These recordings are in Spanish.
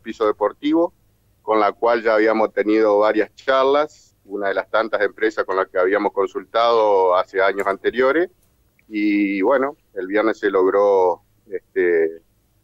piso deportivo, con la cual ya habíamos tenido varias charlas, una de las tantas empresas con las que habíamos consultado hace años anteriores, y bueno, el viernes se logró este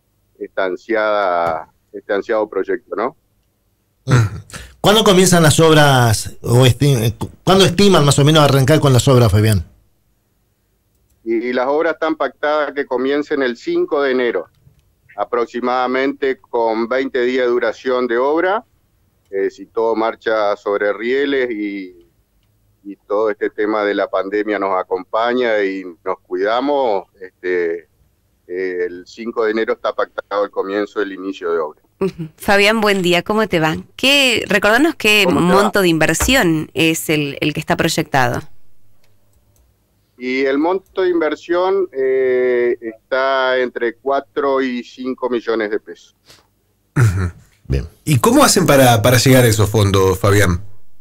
ansiado proyecto, ¿no? ¿Cuándo comienzan las obras, cuándo estiman más o menos arrancar con las obras, Fabián? Y las obras están pactadas que comiencen el 5 de enero, aproximadamente con 20 días de duración de obra, si todo marcha sobre rieles y todo este tema de la pandemia nos acompaña y nos cuidamos, el 5 de enero está pactado el comienzo del inicio de obra. Fabián, buen día, ¿cómo te va? Recordanos qué monto de inversión es el que está proyectado. Y el monto de inversión está entre 4 y 5 millones de pesos. Bien. ¿Y cómo hacen para llegar a esos fondos, Fabián?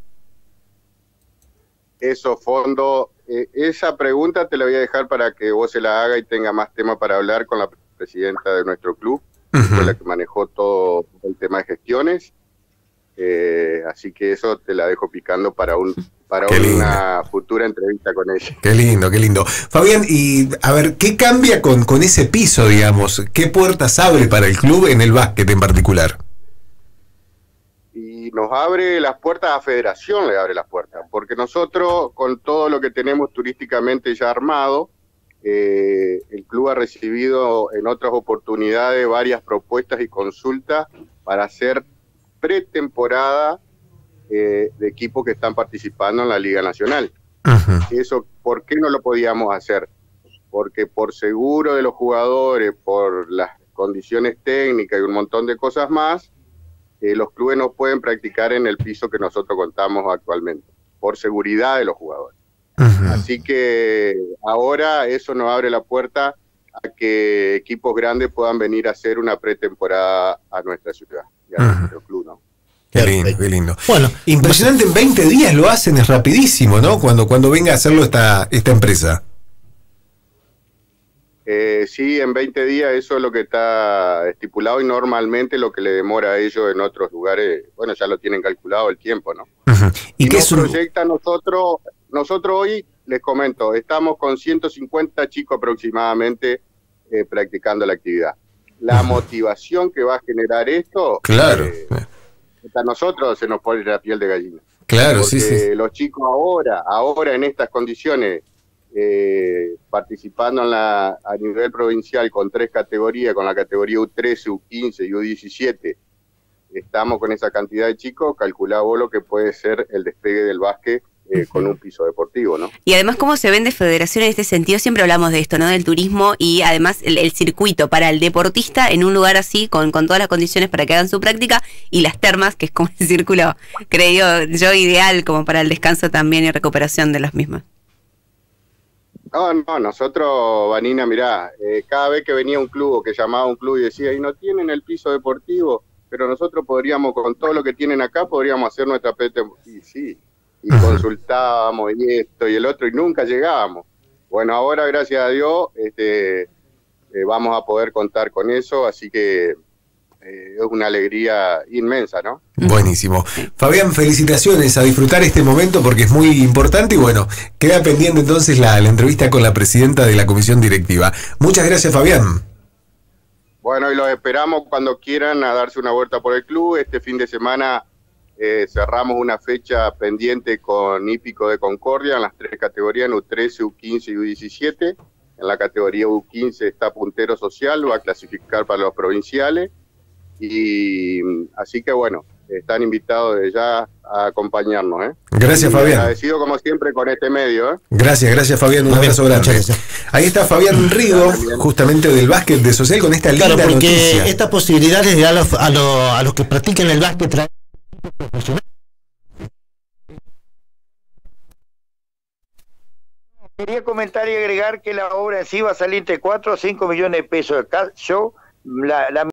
Esos fondos, esa pregunta te la voy a dejar para que vos se la haga y tenga más tema para hablar con la presidenta de nuestro club, fue la que manejó todo el tema de gestiones. Así que eso te la dejo picando para una futura entrevista con ella. Qué lindo, qué lindo. Fabián, y a ver, ¿qué cambia con ese piso, digamos? ¿Qué puertas abre para el club en el básquet en particular? Y nos abre las puertas, a Federación le abre las puertas, porque nosotros, con todo lo que tenemos turísticamente ya armado, el club ha recibido en otras oportunidades varias propuestas y consultas para hacer pretemporada de equipos que están participando en la Liga Nacional. Eso, ¿por qué no lo podíamos hacer? Porque por seguro de los jugadores, por las condiciones técnicas y un montón de cosas más, los clubes no pueden practicar en el piso que nosotros contamos actualmente, por seguridad de los jugadores. Así que ahora eso nos abre la puerta a que equipos grandes puedan venir a hacer una pretemporada a nuestra ciudad y a nuestro club, ¿no? Qué lindo, qué lindo. Bueno, impresionante, en 20 días lo hacen, es rapidísimo, ¿no? Cuando venga a hacerlo esta empresa. Sí, en 20 días eso es lo que está estipulado y normalmente lo que le demora a ellos en otros lugares, bueno, ya lo tienen calculado el tiempo, ¿no? ¿Y qué nos proyecta nosotros hoy, les comento, estamos con 150 chicos aproximadamente practicando la actividad. La motivación que va a generar esto, claro, a nosotros se nos pone la piel de gallina. Claro, porque sí. Los chicos ahora en estas condiciones, participando a nivel provincial con 3 categorías, con la categoría U13, U15 y U17, estamos con esa cantidad de chicos, calculá vos lo que puede ser el despegue del básquet con un piso deportivo, ¿no? Y además, ¿cómo se vende Federación en este sentido? Siempre hablamos de esto, ¿no? Del turismo y además el circuito para el deportista en un lugar así, con todas las condiciones para que hagan su práctica, y las termas, que es como el círculo, creo yo, ideal como para el descanso también y recuperación de las mismas. No, nosotros, Vanina, mirá, cada vez que venía un club o que llamaba a un club y decía, y no tienen el piso deportivo, pero nosotros podríamos, con todo lo que tienen acá, podríamos hacer nuestra PT. Y sí, y consultábamos y esto y el otro y nunca llegábamos. Bueno, ahora, gracias a Dios, vamos a poder contar con eso, así que es una alegría inmensa, ¿no? Buenísimo. Fabián, felicitaciones, a disfrutar este momento porque es muy importante y bueno, queda pendiente entonces la entrevista con la presidenta de la comisión directiva. Muchas gracias, Fabián. Bueno, y los esperamos cuando quieran a darse una vuelta por el club. Este fin de semana cerramos una fecha pendiente con Hípico de Concordia en las 3 categorías, en U13, U15 y U17. En la categoría U15 está Puntero Social, va a clasificar para los provinciales. Y así que bueno, están invitados de ya a acompañarnos. Gracias, y Fabián. agradecido como siempre con este medio. Gracias, Fabián, un abrazo grande. Ahí está Fabián Rigo, justamente del básquet de Social, con esta linda porque noticia. Esta posibilidad es de a los que practiquen el básquet profesional. Quería comentar y agregar que la obra en sí va a salir entre 4 o 5 millones de pesos. Yo la